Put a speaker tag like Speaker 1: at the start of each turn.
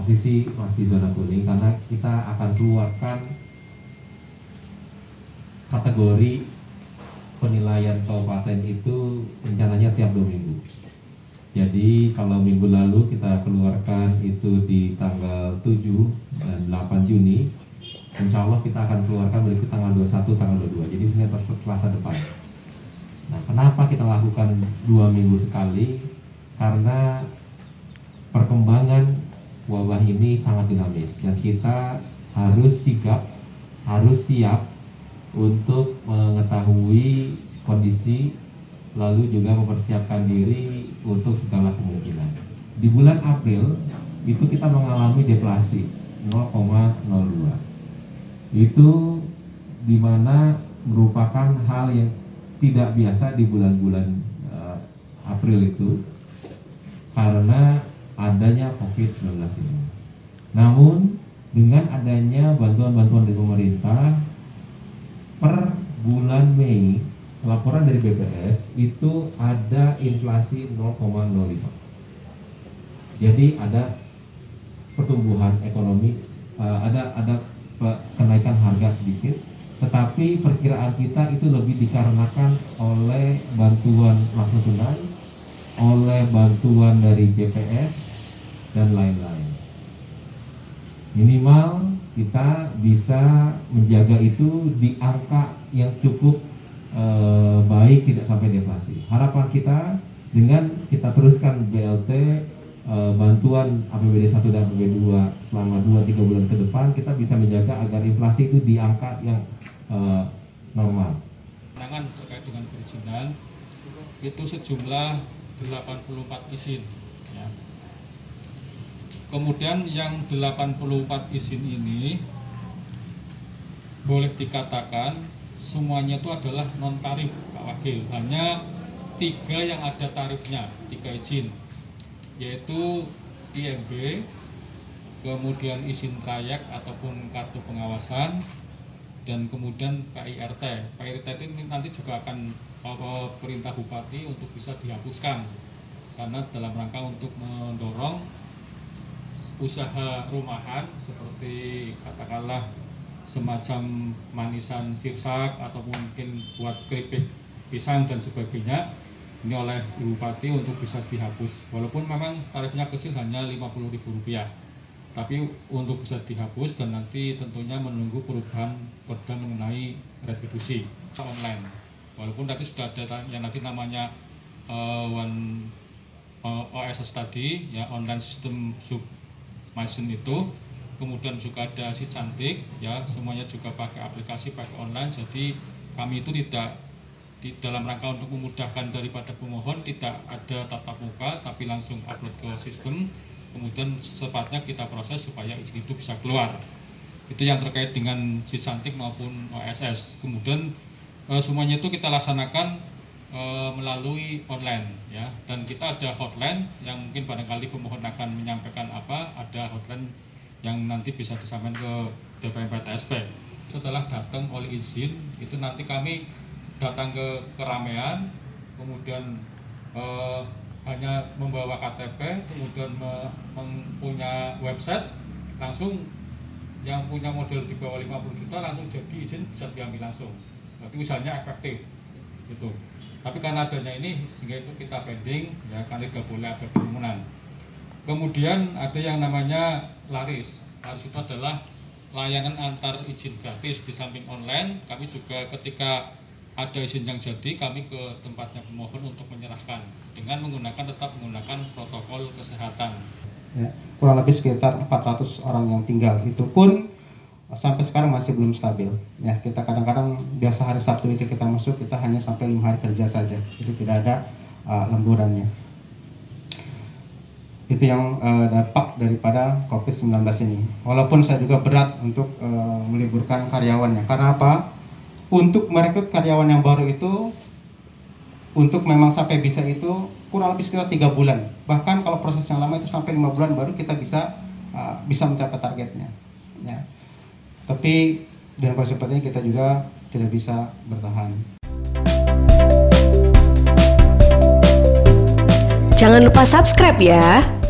Speaker 1: posisi masih zona kuning karena kita akan keluarkan kategori penilaian kabupaten itu rencananya tiap 2 minggu. Jadi kalau minggu lalu kita keluarkan itu di tanggal 7 dan 8 Juni, insya Allah kita akan keluarkan berikut tanggal 21, tanggal 22. Jadi Senin atau Selasa depan. Nah, kenapa kita lakukan 2 minggu sekali? Karena perkembangan wabah ini sangat dinamis dan kita harus sigap, harus siap untuk mengetahui kondisi, lalu juga mempersiapkan diri untuk segala kemungkinan. Di bulan April itu kita mengalami deflasi 0,02. Itu dimana merupakan hal yang tidak biasa di bulan-bulan April itu karena adanya COVID-19 ini. Namun dengan adanya bantuan-bantuan dari pemerintah, per bulan Mei laporan dari BPS itu ada inflasi 0,05. Jadi ada pertumbuhan ekonomi, ada kenaikan harga sedikit, tetapi perkiraan kita itu lebih dikarenakan oleh bantuan langsung tunai, oleh bantuan dari JPS dan lain-lain. Minimal kita bisa menjaga itu di angka yang cukup baik, tidak sampai deflasi. Harapan kita dengan kita teruskan BLT, bantuan APBD 1 dan APBD 2 selama 2-3 bulan ke depan, kita bisa menjaga agar inflasi itu di angka yang normal.
Speaker 2: Penanganan terkait dengan perizinan itu sejumlah 84 izin. Ya. Kemudian yang 84 izin ini boleh dikatakan semuanya itu adalah non tarif Pak Wakil. Hanya 3 yang ada tarifnya, 3 izin, yaitu IMB, kemudian izin trayek ataupun kartu pengawasan, dan kemudian PIRT. PIRT ini nanti juga akan perintah Bupati untuk bisa dihapuskan karena dalam rangka untuk mendorong usaha rumahan seperti katakanlah semacam manisan sirsak atau mungkin buat keripik pisang dan sebagainya, ini oleh Bupati untuk bisa dihapus. Walaupun memang tarifnya kecil hanya Rp50.000, tapi untuk bisa dihapus dan nanti tentunya menunggu perubahan perda mengenai retribusi online. Walaupun tadi sudah ada yang nanti namanya OSS tadi, ya online system submission itu, kemudian juga ada si cantik, ya semuanya juga pakai aplikasi, pakai online. Jadi kami itu tidak di dalam rangka untuk memudahkan daripada pemohon, tidak ada tatap muka, tapi langsung upload ke sistem. Kemudian secepatnya kita proses supaya izin itu bisa keluar. Itu yang terkait dengan si cantik maupun OSS. Kemudian semuanya itu kita laksanakan melalui online, ya. Dan kita ada hotline yang mungkin barangkali pemohon akan menyampaikan apa, ada hotline yang nanti bisa disampaikan ke DPM PTSP. Itu adalah datang oleh izin, itu nanti kami datang ke keramaian, kemudian hanya membawa KTP, kemudian mempunyai website, langsung yang punya model di bawah 50 juta langsung jadi izin bisa diambil langsung. Berarti usahanya efektif gitu. Tapi karena adanya ini sehingga itu kita pending, ya, karena tidak boleh ada kerumunan. Kemudian ada yang namanya laris. Laris itu adalah layanan antar izin gratis. Di samping online, kami juga ketika ada izin yang jadi, kami ke tempatnya pemohon untuk menyerahkan dengan tetap menggunakan protokol kesehatan.
Speaker 3: Ya, kurang lebih sekitar 400 orang yang tinggal. Itu pun sampai sekarang masih belum stabil. Ya, kita kadang-kadang biasa hari Sabtu itu kita masuk, kita hanya sampai 5 hari kerja saja. Jadi tidak ada lemburannya. Itu yang dampak daripada COVID-19 ini. Walaupun saya juga berat untuk meliburkan karyawannya. Karena apa? Untuk merekrut karyawan yang baru itu, untuk memang sampai bisa itu kurang lebih sekitar 3 bulan. Bahkan kalau proses yang lama itu sampai 5 bulan baru kita bisa mencapai targetnya. Ya. Tapi dengan kondisi seperti ini kita juga tidak bisa bertahan.
Speaker 4: Jangan lupa subscribe ya.